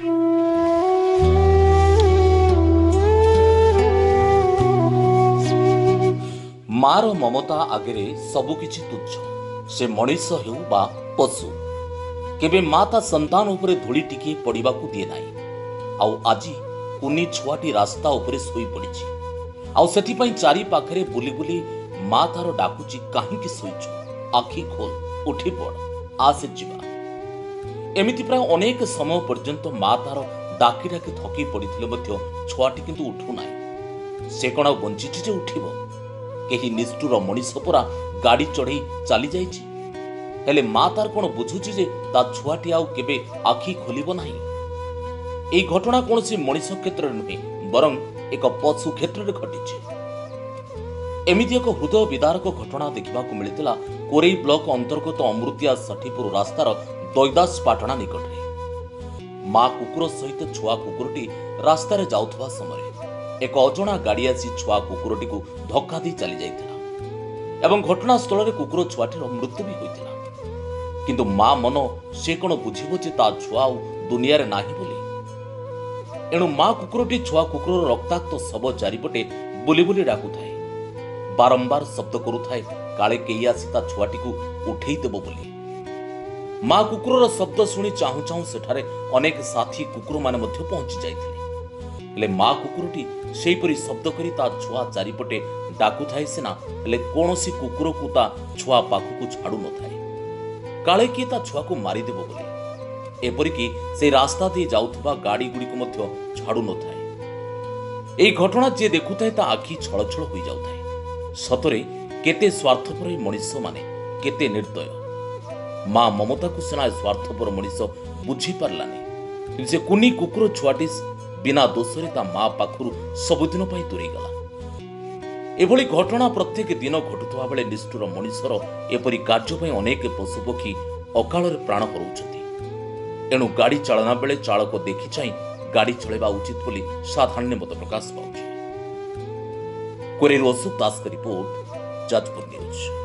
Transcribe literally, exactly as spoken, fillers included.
मार ममता आगे सबकिछि तुच्छ। से मनीष हेउ बा पशु, केबे माँ ता संतान उपरे धूली टिके पड़िबा को दिए नाही। आउ आजी कुनी छुआटी रास्ता उपरे सोई पड़िछि। आउ सेठी पई चारी पाखरे बुली बुली माँ तार डाकुची, काहींकि सोईछु, आखि खोल, उठी पड़, आसे जिबा। एमिति प्राय अनेक समय पर्यंत माँ तार डाकी डाकी थकी पड़िथिले मध्य छुआटी किंतु उठु नाही। से कोन बंचिछि जे उठिबो? केही निष्ठुर मनीष परा गाड़ी चढ़ई चली जाइछि। हेले माँ तार कोन बुझुछि जे ता छुआटी आउ केबे आखि खोलिबो नाही। एई घटना कोनसी मनीष क्षेत्र नुहे, बरं एक पशु क्षेत्र रे घटिछि। एमिति एक हृदय विदारक घटना देखा मिलता कोरेई ब्लॉक अंतर्गत अमृतिया षठीपुर रास्तार दैदास पाटना निकटरे। माँ कुकुर सहित छुआ कुकुरटी रास्तार जाउथबा समय एक अजणा गाड़ी आसी छुआ कुकुरटी को धक्का दी चली जाइथिला एवं घटनास्थल रे कुकुर छुआटीर मृत्यु भी होइथिला। किंतु माँ मन से कोन बुझिबो जे ता छुआ दुनिया रे नाही बोली। एणु माँ कुकुरटी छुआ कुकुर रक्ताक्त शव चारिपटे बुली बुली डाकुथाए, बारंबार शब्द करुथाए, काले केई आसी ता छुआटी को उठेई देबो बोली। माँ कुकुरर शब्द शुणी चाहू चाहू सेठारे अनेक साथी कुकुर माने मध्य पहुंची जाइथिले। हेले माँ कुकुरटी सेहीपरि शब्द करी ता छुआ चारिपटे डाकुथाए सिना, हेले कोनोसी कुकुर को ता छुआ पाखु छाड़ू नथाए, काले किए ता छुआ को मारिदेबो बोली। एपरिकी से रास्ता दे जाउथबा गाड़ी गुड़ी को मध्य छाड़ू नथाए। एई घटना जे देखुथाए ता आखि छळ छळ होई जाउथाए। सतरे केते स्वार्थपर मनीष माने, केते निर्दय। माँ ममता को सिना स्वार्थपर मनीष बुझी पारलानी, कि से कुनी कुकुर छुआटी बिना दोषरे ता माँ पाखरु सबुदिन पाई दूरे गला। एभली घटना प्रत्येक दिन घटुवा बेले निष्ठुर मनीषर एपरी कार्य पई अनेक पशुपक्षी अकाल प्राण हराउछथि। एणु गाड़ी चालना बेले चालक देखि चाहि गाड़ी चलेबा उचित बोली साधारण मत प्रकाश पाउछि। कोरेर अशोक दास का रिपोर्ट, जाजपुर न्यूज।